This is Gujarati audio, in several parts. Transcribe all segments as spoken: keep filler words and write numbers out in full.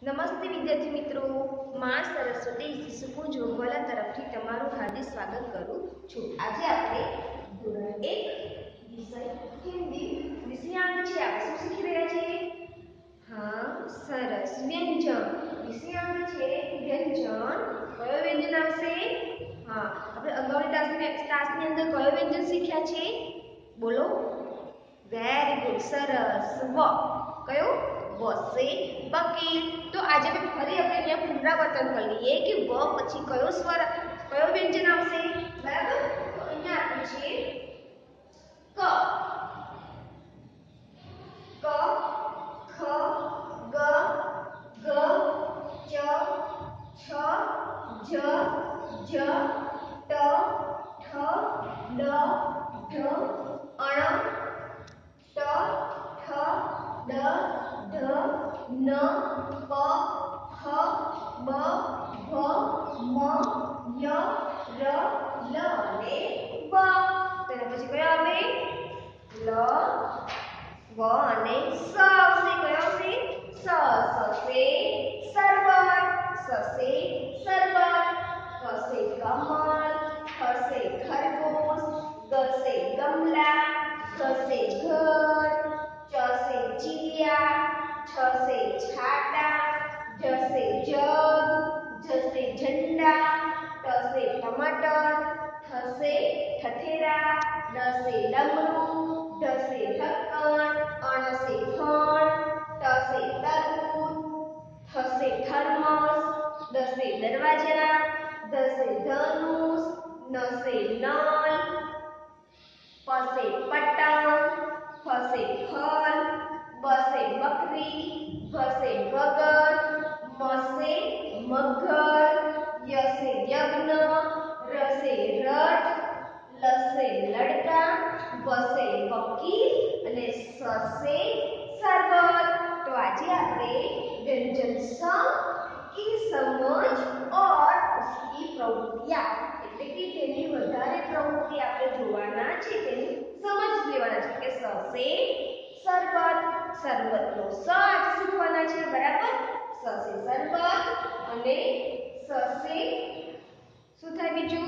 નમસ્તે વિદ્યાર્થી મિત્રો, માં સરસ્વતી શિશુકુંજ જોગવાલા તરફથી તમારું હાર્દિક સ્વાગત કરું છું। આજે આપણે ધોરણ એક વિષય હિન્દી વિષયાંક છે આપણે શું શીખી રહ્યા છીએ? હા, સરસ। વ્યંજન વિષયાંક છે વ્યંજન। કયો વ્યંજન આવશે? હા, આપણે અગાઉની ક્લાસની ક્લાસની અંદર કયો વ્યંજન શીખ્યા છે? બોલો। વેરી ગુડ, સરસ। વ કયો? વ સે વકીલ। तो आज આપણે ફરી આપણે અહીંયા પુનરાવર્તન કરી લઈએ કે વ પછી કયો સ્વર કયો વ્યંજન આવશે, બરાબર? તો અહીંયા આપ્યું છે ક, ક, ખ, ગ, ઘ, ચ, છ, જ, જ, ટ, ઠ, ડ, ઢ, અણ, ટ, ઠ, ડ, ઢ, ન, પ, ફ, બ, ભ, મ, ય, ર, લ અને વ। તેના પછી કયો આવે? લ, વ અને સ આવશે। કયો આવશે? સ। સ સે સરબત, સ સે સરબત। ક સે કમળ, ખ સે ખરગોશ, ગ સે ગમલા, ઘ સે ઘર, ચ સે ચિડિયા, छ से छाता, ज से जग, झ से झंडा, ट से टमाटर, थ से ठठेरा, ड से डमरू, ढ से ढक्कन, अण से फण, ट से तरबूज, थ से थर्मस, द से दरवाजा, ध से धनुष, न से नल, प से पतंग, फ से फल, ब से बकरी, भ से बगर, म से मगर, य से यज्ञ, र से रथ, ल से लड़का, व से वकील અને સ से सरबत। तो आज આપણે व्यंजन स की समझ और उसकी प्रवृत्तियां એટલે કે તેની વધારે પ્રવૃત્તિ આપણે જોવાના છે, તેની સમજ લેવાના છે કે સ से सरबत, सरबत નો સ આજ શીખવાના છે, બરાબર? સ से सरबत અને સ से શું થાય બીજું?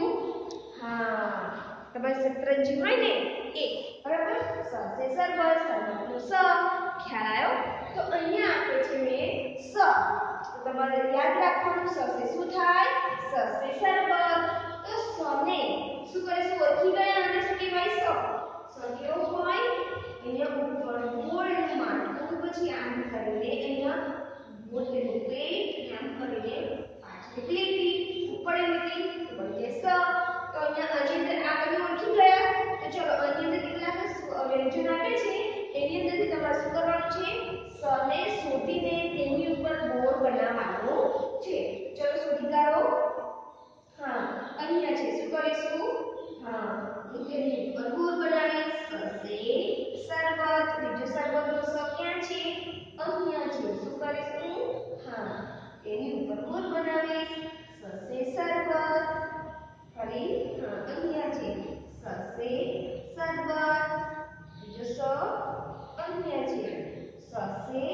હા, તમારે સતરંજી હોય ને એ, બરાબર? સ से सरबत, सरबत નો સ ખ્યાલ આવ્યો? તો અહીંયા આપે છે મે સ, તો તમારે યાદ રાખવાનું સ से શું થાય? સ से सरबत। તો સ ને શું કરીશું? ઓળખી ગયા અને શું કહેવાય? સ સ કેવો હોય? અહીંયા ઉપર ગોળનું માટલું, પછી આમ કરીને અહીંયા મોટેનું પેટ, આમ કરીને પાછળ લીટી ઉપર લીટી તો બની જાય સ। તો અહીંયા આની અંદર આ બધું ઓળખી ગયા? તો ચલો આની અંદર કેટલાક વ્યંજન આપે છે, એની અંદરથી તમારે શું કરવાનું છે? સ ને શોધીને તેની ઉપર બોર્ડ બનાવવાનું છે। ચલો શોધી કાઢો। હા, અહીંયા છે, શું કરીશું? હા, તેની ઉપર બોર્ડ બનાવીએ સ से सरबत। બીજો સરબત નો સ ક્યાં છે? અહીંયા છે, શું કરીશું? હા, તેની ઉપર બોર્ડ બનાવીએ સ से सरबत। ફરી હા, અહીંયા છે સ से सरबत। બીજો સ અહીંયા છે સ से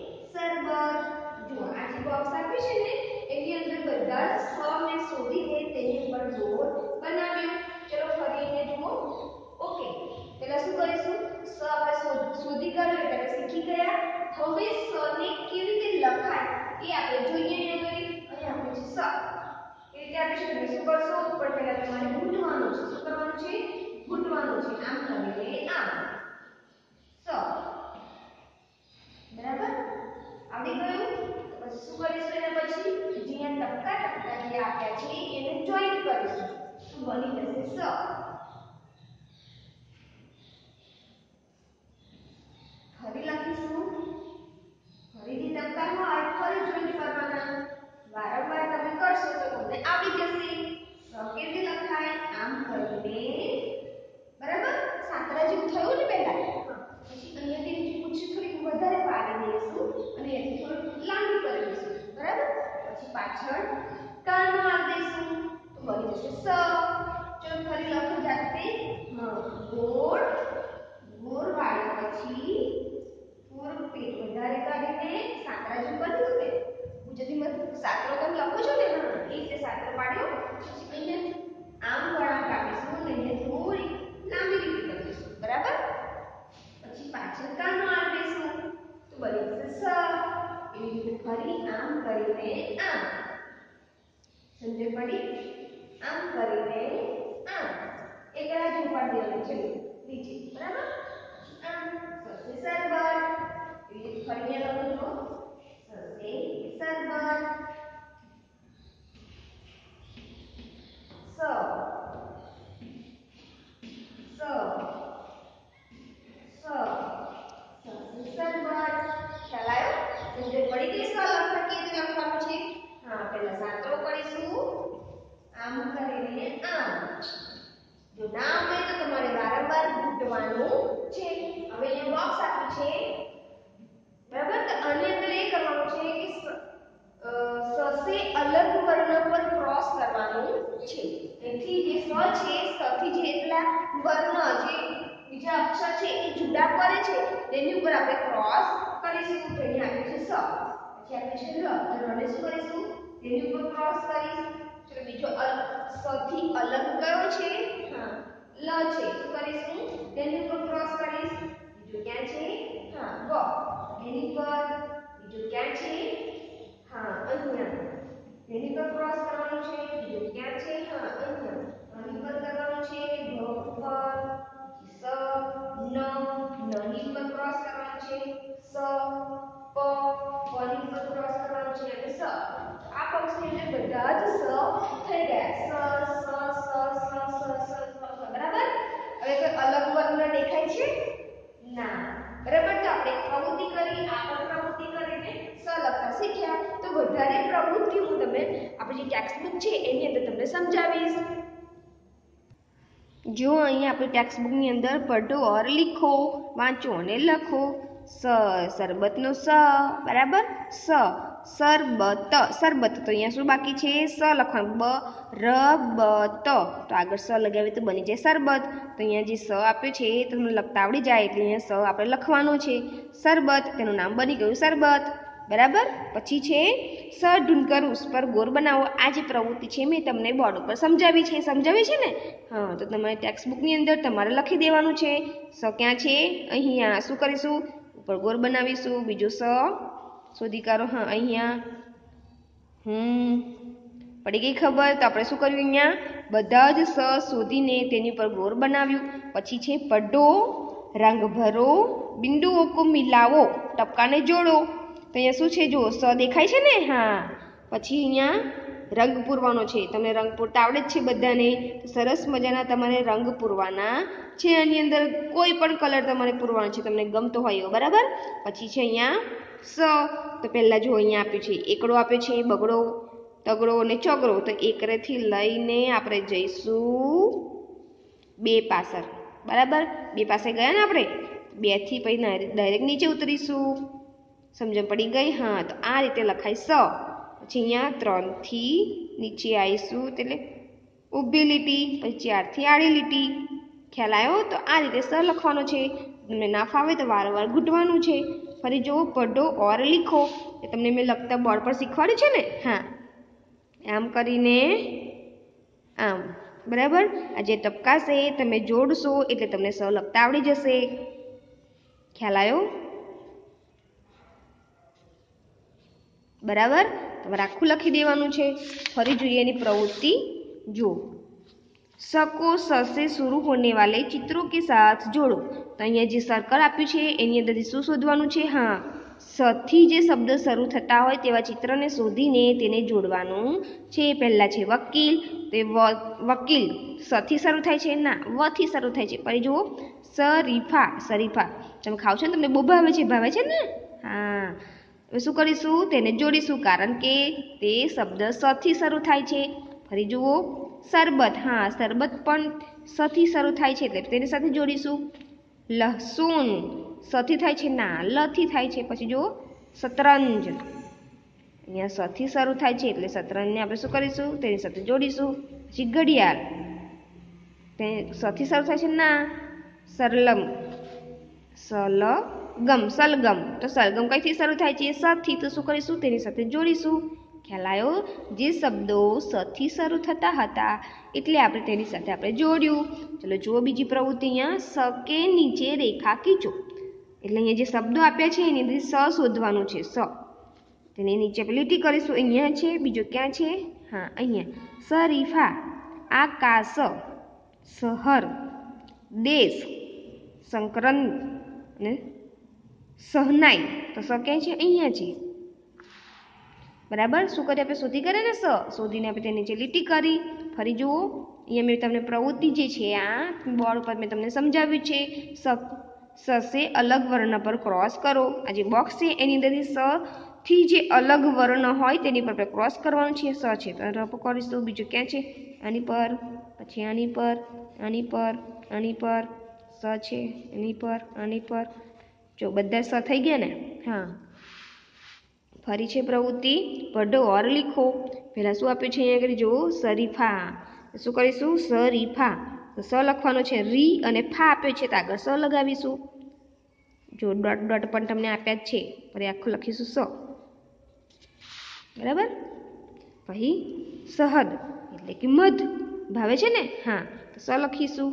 सरबत। જો આ જે બોક્સ આપ્યું છે ને એની અંદર બધા સ ને શોધીને તેની ઉપર બોર્ડ બનાવ્યું। ચલો ફરી એને જુઓ। ઓકે, પહેલા શું કરીશું? સ આપણે શોધી કાઢ્યો એટલે આપણે શીખી ગયા। હવે સ ને કેવી રીતે લખાય એ આપણે જોઈએ। અહીંયા આપણે છે સ, એ રીતે આપણે શું કરશું? ઉપર પહેલા તમારે ઘૂંટવાનું છે। શું કરવાનું છે? ઘૂંટવાનું છે, આમ કરીને આમ સ, બરાબર? આવડી ગયું? પછી શું કરીશું? એના પછી જ્યાં ટપકા ટપકા જે આપ્યા છે એને જોઈન્ટ કરીશું, તો બની જશે સ। ફરી લખીશું, ફરીથી ટપકા હોય ફરી જોઈન્ટ કરવાના, વારંવાર તમે કરશો તો તમને આવડી જશે। સ કેવી લખાય? આમ કરીને, બરાબર? સાંકડા જેવું થયું ને પહેલા, પછી અહીંયાથી પૂછી થોડીક વધારે પાડી દઈશું અને અહીંયાથી થોડું લાંબી કરી દઈશું, બરાબર? પછી પાછળ કાન મારી દઈશું તો બની જશે સ। ચલો ફરી લખો જાતે। હા, ગોળ ગોળ વાળી પછી પૂરું પેટ વધારે કરીને સાંકડા જેવું કરી દઉં ને કરીને આમ, સમજ પડી? આમ કરીને આમ એક રાજુ પાડી દેવાનું છે નીચે, બરાબર? આમ સસે સરબત, એ ફરીને લખો છો સસે સરબત, સ જો ના આવડે તો તમારે વારંવાર ઘૂંટવાનું છે. હવે અહીંયા બોક્સ આપ્યું છે, બરાબર? તો આની અંદર એ કરવાનું છે કે સસે અલગ વર્ણ પર ક્રોસ કરવાનું છે. એથી જે સ છે, સથી જે એટલા વર્ણ જે બીજા અક્ષર છે એ જુદા પડે છે તેની ઉપર આપણે ક્રોસ કરીશું. તો અહીંયા આપ્યું છે સ, પછી આપ્યું છે લ, તો રને શું કરીશું? તેની ઉપર ક્રોસ કરીશું. ચલો બીજો સથી અલગ કયો છે? હા લ છે, શું કરીશું? તેની ઉપર ક્રોસ કરીશ. બીજો ક્યાં છે? હા ગ, એની પર. બીજો ક્યાં છે? હા અહીંયા, તેની પર ક્રોસ કરવાનું છે. બીજો ક્યાં છે? હા અહીંયા, આની પર કરવાનું છે. ઘ ઉપર, સ ન, નની પર ક્રોસ કરવાનું છે. સ પ, પની પર ક્રોસ કરવાનું છે. અને સ. આ બોક્સની અંદર બધા જ સ થઈ ગયા. સ સ સ સ સ સ, બરાબર? હવે કોઈ અલગ વર્ણ દેખાય છે? ના, બરાબર? તો આપણે પ્રવૃત્તિ કરી, આ પણ પ્રવૃત્તિ કરીને સ લખતા શીખ્યા. તો વધારે પ્રવૃત્તિ હું તમને આપણી જે ટેક્સ્ટબુક છે એની અંદર તમને સમજાવીશ. જો અહીંયા આપણી ટેક્સ્ટબુકની અંદર પઢો ઓર લીખો, વાંચો અને લખો. સ સરબતનો સ, બરાબર? સ સરબત, સરબત તો અહીંયા શું બાકી છે? સ લખવાનું. બ ર બ ત, તો આગળ સ લગાવીએ તો બની જાય સરબત. તો અહીંયા જે સ આપ્યો છે તમને લખતા આવડી જાય એટલે અહીંયા સ આપણે લખવાનો છે. સરબત, તેનું નામ બની ગયું સરબત, બરાબર? પછી છે સ ઢૂંઢકર ઉસ પર ગોર બનાવો. આ જે પ્રવૃત્તિ છે મેં તમને બોર્ડ ઉપર સમજાવી છે, સમજાવી છે ને? હા, તો તમારી ટેક્સ્ટબુકની અંદર તમારે લખી દેવાનું છે. સ ક્યાં છે? અહીંયા. શું કરીશું? ઉપર ગોર બનાવીશું. બીજો સ શોધી કાઢો. હા અહીંયા. હમ પડી ગઈ ખબર? તો આપણે શું કર્યું? અહીંયા બધા જ સ શોધીને તેની ઉપર ગોર બનાવ્યું. પછી છે પઢો, રંગ ભરો, બિંદુઓ કો મિલાવો, ટપકાને જોડો. તો અહીંયા શું છે? જો સ દેખાય છે ને? હા. પછી અહીંયા રંગ પૂરવાનો છે. તમને રંગ પૂરતા આવડે જ છે બધાને. સરસ મજાના તમારે રંગ પૂરવાના છે. આની અંદર કોઈ પણ કલર તમારે પૂરવાનો છે, તમને ગમતો હોય એવો, બરાબર? પછી છે અહીંયા સ, તો પહેલા જો અહીંયા આપ્યું છે એકડો આપ્યો છે, બગડો, તગડો અને ચોગડો. તો એકરેથી લઈને આપણે જઈશું બે પાછળ, બરાબર? બે પાસે ગયા ને આપણે, બે થી પછી ડાયરેક્ટ નીચે ઉતરીશું. સમજણ પડી ગઈ? હા, તો આ રીતે લખાય સ. પછી અહીંયા ત્રણ થી નીચે આવીશું એટલે ઊભી લીટી, પછી ચાર થી આડી લીટી. ખ્યાલ આવ્યો? તો આ રીતે સ લખવાનો છે. તમને ના ફાવે તો વારંવાર ઘૂંટવાનું છે. ફરી જો પઢો ઓર લીખો, એ તમને મેં લખતા બોર્ડ પર શીખવાડ્યું છે ને? હા, આમ કરીને આમ, બરાબર? આ જે ટપકાશે તમે જોડશો એટલે તમને સ લખતા આવડી જશે. ખ્યાલ આવ્યો? બરાબર? તમારે આખું લખી દેવાનું છે. ફરી જોઈએ એની પ્રવૃત્તિ. જો સ કો સ से शुरू होने वाले चित्रों के साथ जोड़ो. તો અહીંયા જે સર્કલ આપ્યું છે એની અંદરથી શું શોધવાનું છે? હા, સ થી જે શબ્દ શરૂ થતા હોય તેવા ચિત્રને શોધીને તેને જોડવાનું છે. પહેલા છે વકીલ, તો વકીલ સ થી શરૂ થાય છે? ના, વ થી શરૂ થાય છે. ફરી જુઓ શરીફા, શરીફા તમે ખાવ છો ને, તમને બહુ ભાવે છે, ભાવે છે ને? હા, હવે શું કરીશું? તેને જોડીશું, કારણ કે તે શબ્દ સ થી શરૂ થાય છે. ફરી જુઓ સરબત, હા સરબત પણ સ થી શરૂ થાય છે એટલે તેની સાથે જોડીશું. લહસુન સ થી થાય છે? ના, લ થી થાય છે. પછી જુઓ શતરંજ, અહીંયા સ થી શરૂ થાય છે એટલે શતરંજને આપણે શું કરીશું? તેની સાથે જોડીશું. પછી ઘડિયાળ, તે સ થી શરૂ થાય છે? ના, સરલમ, સલગમ, સલગમ, તો સલગમ કઈથી શરૂ થાય છે? સ થી, તો શું કરીશું? તેની સાથે જોડીશું. ખ્યાલ આવ્યો? જે શબ્દો સ થી શરૂ થતા હતા એટલે આપણે તેની સાથે આપણે જોડ્યું. ચલો જુઓ બીજી પ્રવૃત્તિ. અહીંયા સ કે નીચે રેખા ખીંચો, એટલે અહીંયા જે શબ્દો આપ્યા છે એની અંદર સ શોધવાનું છે. સ તેની નીચે આપણે લીટી કરીશું. અહીંયા છે, બીજો ક્યાં છે? હા, અહીંયા. શરીફા, આકાશ, શહર, દેશ, સંકરન અને સહનાઈ. તો સ ક્યાં છે? અહીંયા છે. બરાબર. શું કરી આપણે શોધી કરે ને સ શોધીને આપણે તેની નીચે લીટી કરી. ફરી જુઓ, અહીંયા મેં તમને પ્રવૃત્તિ જે છે આ બોર્ડ ઉપર મેં તમને સમજાવ્યું છે. સ સસે અલગ વર્ણ પર ક્રોસ કરો. આ જે બોક્સ છે એની અંદરથી સ થી જે અલગ વર્ણ હોય તેની પર આપણે ક્રોસ કરવાનું છે. સ છે તો રપ કરીશું. બીજું ક્યાં છે? આની પર, પછી આની પર, આની પર, આની પર. સ છે એની પર, આની પર. જો બધા સ થઈ ગયા ને? હા. ફરી છે પ્રવૃત્તિ, વઢો ઓર લીખો. પહેલાં શું આપ્યું છે અહીંયા આગળ જુઓ, શરીફા. શું કરીશું? શરીફા. તો સ લખવાનો છે. રી અને ફા આપ્યો છે તો આગળ સ લગાવીશું. જો ડોટ ડોટ પણ તમને આપ્યા જ છે, ફરી આખું લખીશું સ. બરાબર. પછી શહદ એટલે કે મધ. ભાવે છે ને? હા, તો સ લખીશું.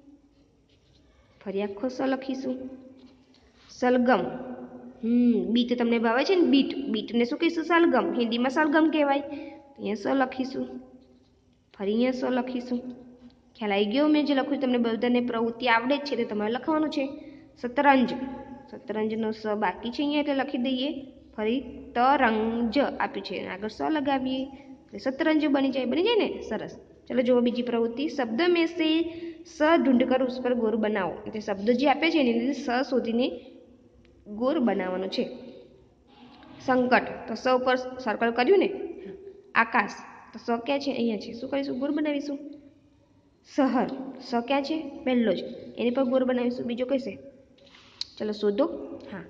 ફરી આખો સ લખીશું. સલગમ. હમ બીટ તમને ભાવે છે ને? બીટ. બીટને શું કહીશું? સલગમ. હિન્દીમાં સલગમ કહેવાય. અહીંયા સ લખીશું. ફરી અહીંયા સ લખીશું. ખ્યાલ આવી ગયો? મેં જે લખ્યું તમને બધાને પ્રવૃત્તિ આવડે જ છે તે તમારે લખવાનું છે. શતરંજ. શતરંજનો સ બાકી છે અહીંયા એટલે લખી દઈએ. ફરી તરંજ આપ્યું છે, આગળ સ લગાવીએ એટલે શતરંજ બની જાય. બની જાય ને? સરસ. ચલો જુઓ બીજી પ્રવૃત્તિ, શબ્દ મેં સે સ ઢૂંઢ કર ઉસ પર ગોર બનાવો. એટલે શબ્દ જે આપે છે એની અંદર સ શોધીને ગોર બનાવવાનું છે. સંકટ તો સ ઉપર સર્કલ કર્યું ને. આકાશ તો સ ક્યાં છે? અહીંયા છે. શું કરીશું? ગોર બનાવીશું. શહર સ ક્યાં છે? પહેલો જ, એની પર ગોર બનાવીશું. બીજો કઈ છે? ચલો શોધો. હા,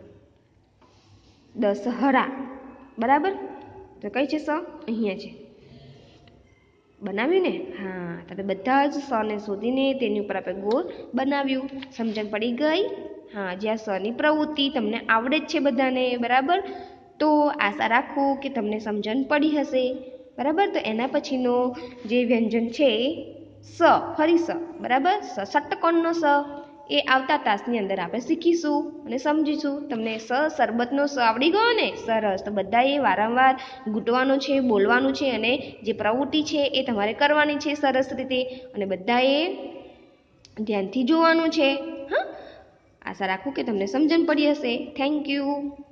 દશહરા. બરાબર. તો કઈ છે સ? અહીંયા છે. બનાવ્યું ને? હા, તમે બધા જ સ ને શોધીને તેની ઉપર આપણે ગોળ બનાવ્યું. સમજણ પડી ગઈ? હા, જ્યાં સની પ્રવૃત્તિ તમને આવડે જ છે બધાને. બરાબર. તો આશા રાખું કે તમને સમજણ પડી હશે. બરાબર. તો એના પછીનો જે વ્યંજન છે સ, ફરી સ. બરાબર. સ ષટ્કોણનો સ એ આવતા તાસની અંદર આપણે શીખીશું અને સમજીશું. તમને સ શરબતનો સ આવડી ગયો ને? સરસ. તો બધાએ વારંવાર ઘૂંટવાનું છે, બોલવાનું છે અને જે પ્રવૃત્તિ છે એ તમારે કરવાની છે સરસ રીતે. અને બધાએ ધ્યાનથી જોવાનું છે. હા, આશા રાખું કે તમને સમજણ પડી હશે. Thank you.